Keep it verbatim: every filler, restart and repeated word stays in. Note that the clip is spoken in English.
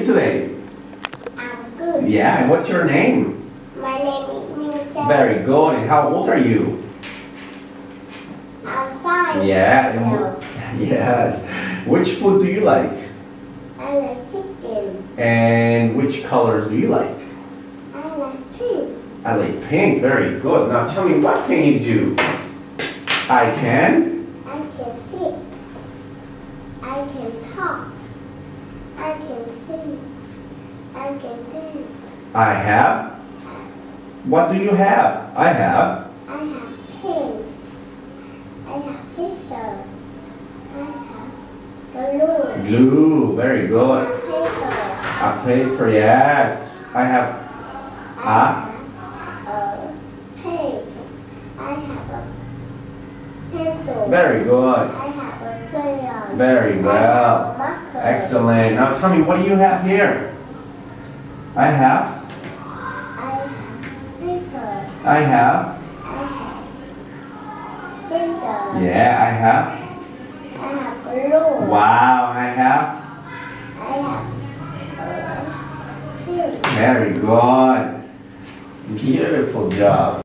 today? I'm good. Yeah, and what's your name? My name is Mia. Very good. And how old are you? I'm fine. Yeah. No. And, yes. Which food do you like? I like chicken. And which colors do you like? I like pink. I like pink. Very good. Now tell me, what can you do? I can? I can sit. I can talk. I can sing. I can dance. I have? What do you have? I have. I have pins. I have scissors. I have glue. Glue. Very good. Paper. A paper. Yes. I have. I have a paint. I have a pencil. Very good. I have a crayon. Very I well. have a marker. Excellent. Now tell me, what do you have here? I have. I have paper. I have. I have scissors. Yeah, I have. I have glue. Wow, I have. I have a pin. Very good. Beautiful job.